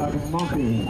like a monkey.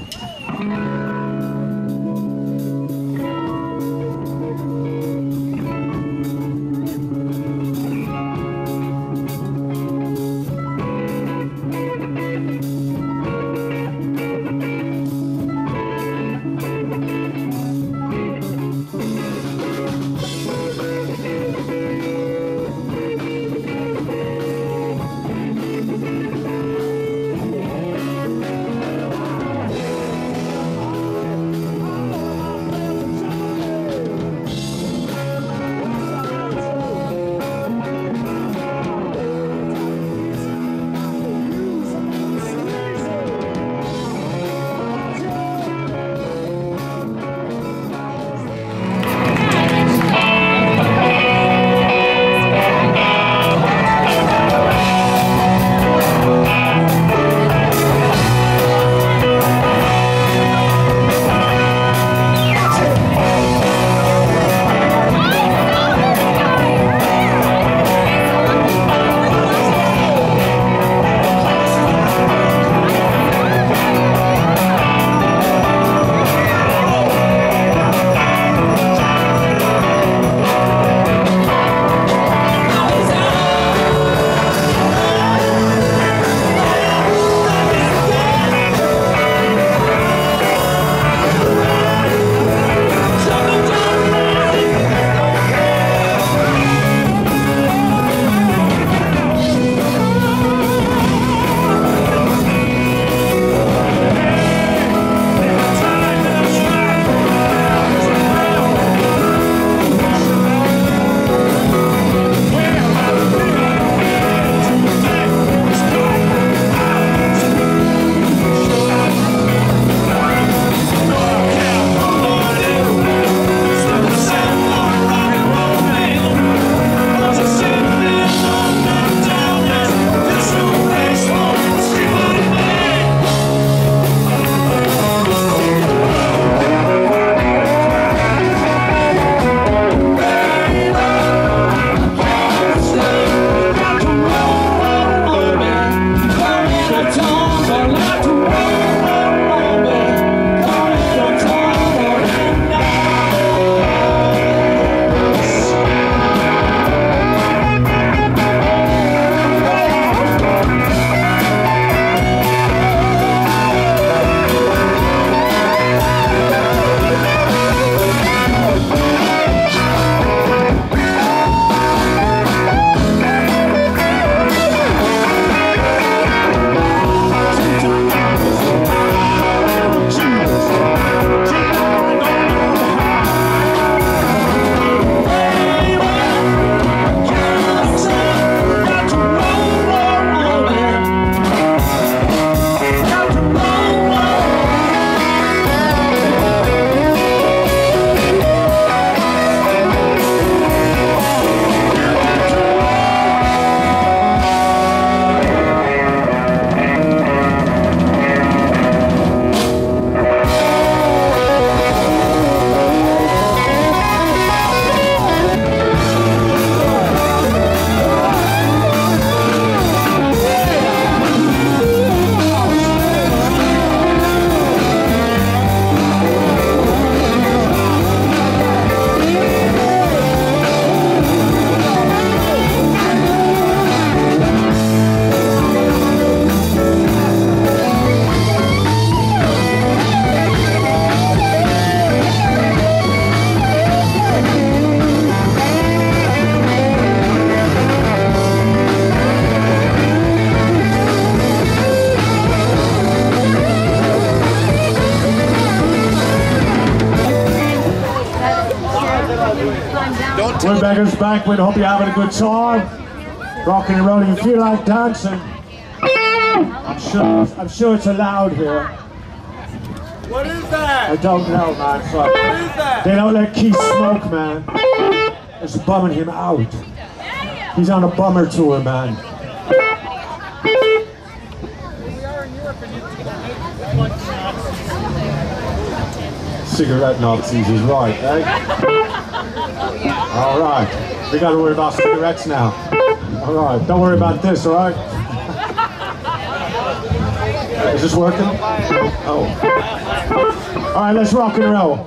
Beggars Banquet. Hope you're having a good time. Rocking and rolling. If you feel like dancing, I'm sure it's allowed here. What is that? I don't know, man. So what is that? They don't let Keith smoke, man. It's bumming him out. He's on a bummer tour, man. Cigarette Nazis is right, eh? All right, we got to worry about cigarettes now. All right, don't worry about this, all right? this working? Oh. All right, let's rock and roll.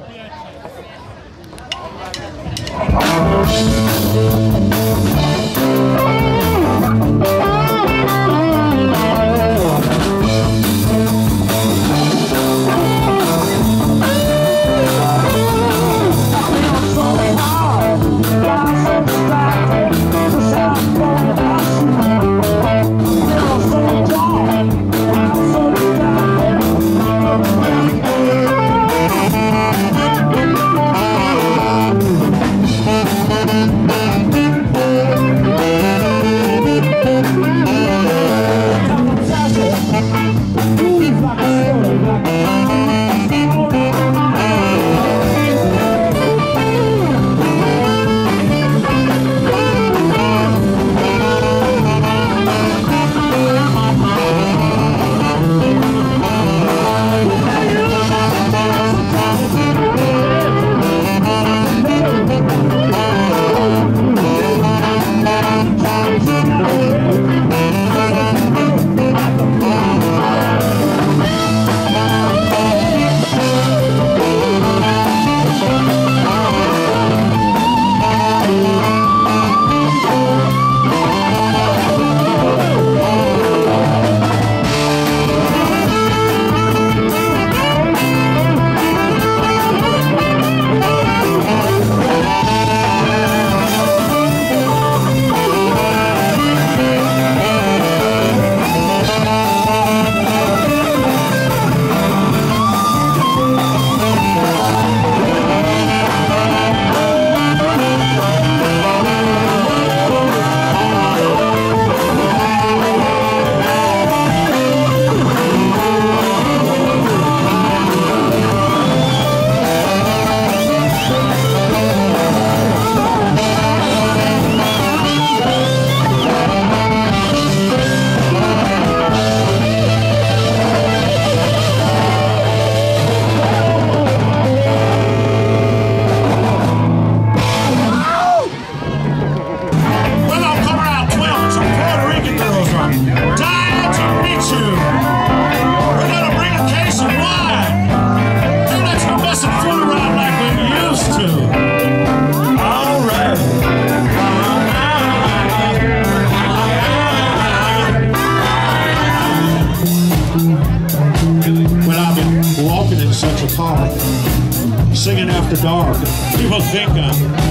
Singing after dark. People think I'm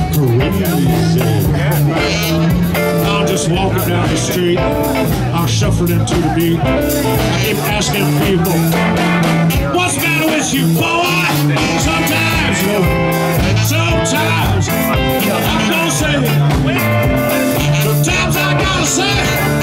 crazy. I'm just walking down the street. I'm shuffling to the beat. I keep asking people, what's the matter with you, boy? Sometimes, you know, sometimes I'm gonna say it. Sometimes I gotta say it.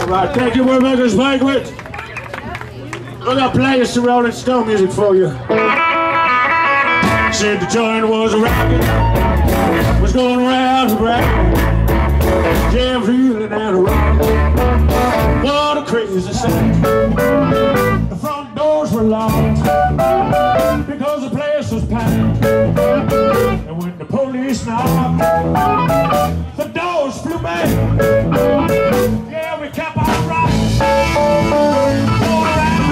right, thank you very much, Miss Banquet. We're gonna play some Rolling Stone music for you. Said the joint was rocking, was going around the bracket. Jam reeling and a rocking. What a crazy sight. The front doors were locked because the place was packed. And when the police knocked, the doors flew back. Yeah, we kept on rocking. Going around,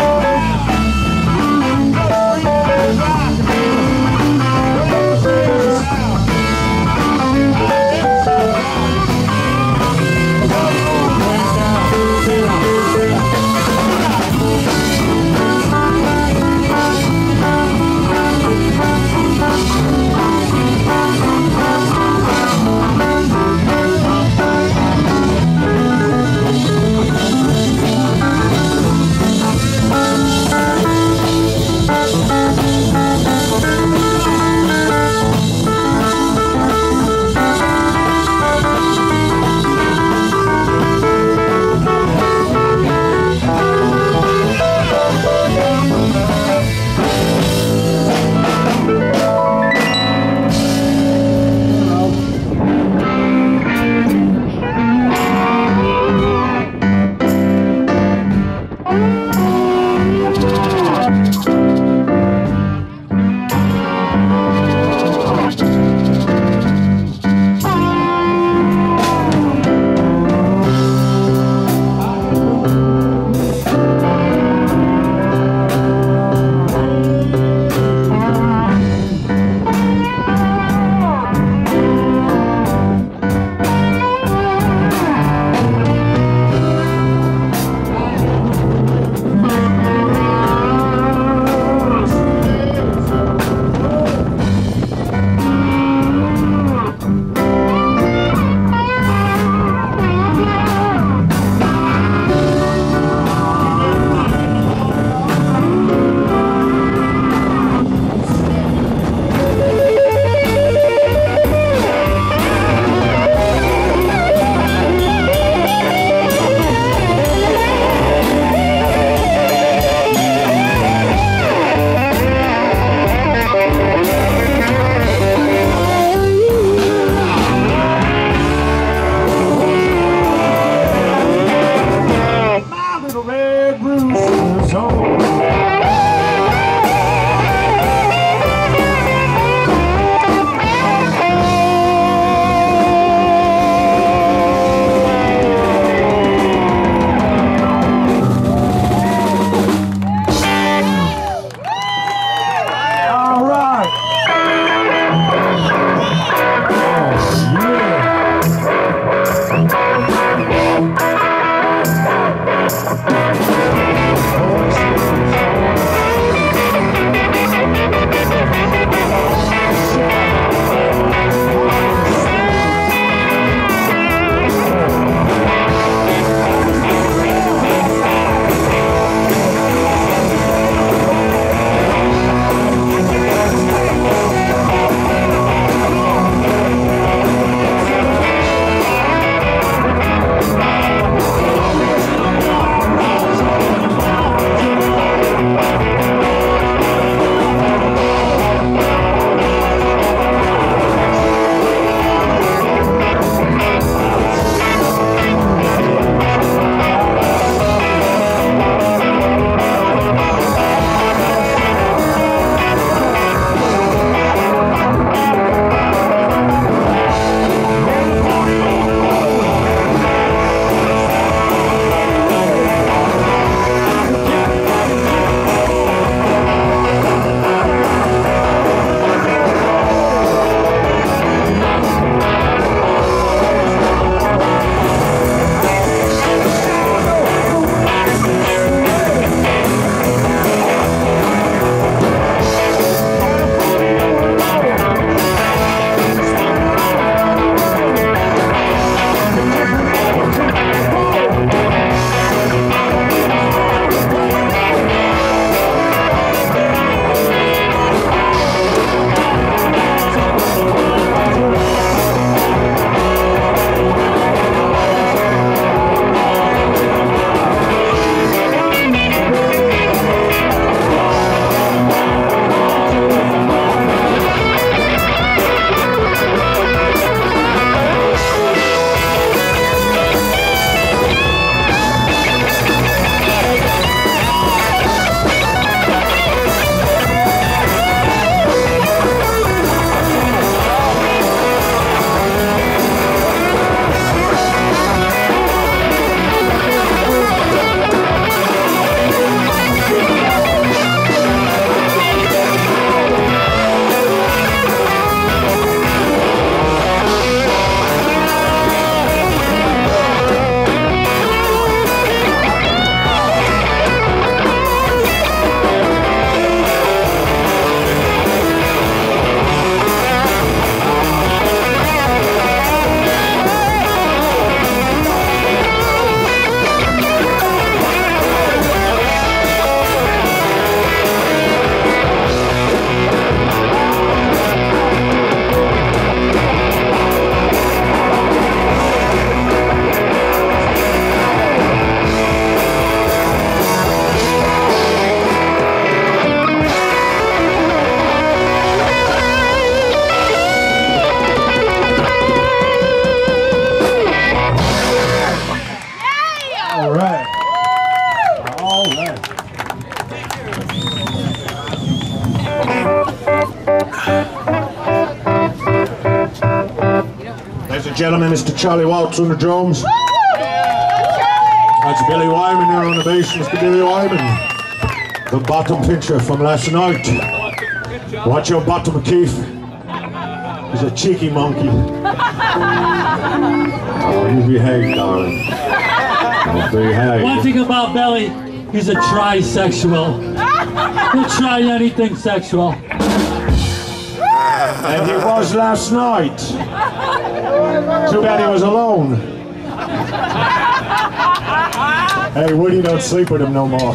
gentlemen, Mr. Charlie Waltz on the drums. That's Billy Wyman there on the bass, Mr. Billy Wyman. The bottom pincher from last night. Watch your bottom, Keith. He's a cheeky monkey. Oh, you behave, darling. You behave. One thing about Billy, he's a trisexual. He'll try anything sexual. And he was last night. Too bad he was alone. Hey, Woody, don't sleep with him no more.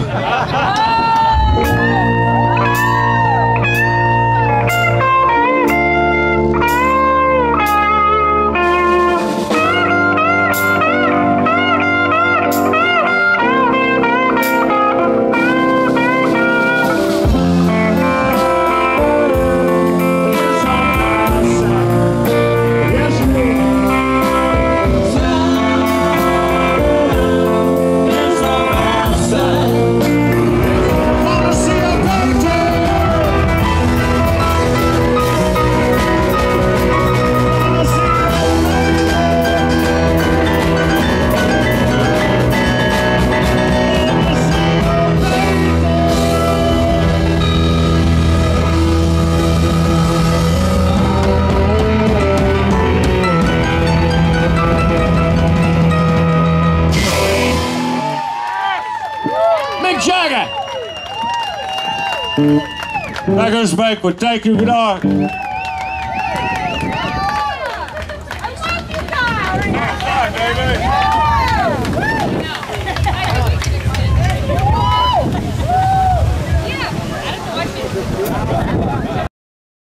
Jagger! Beggars Banquet, thank you, good night. Baby.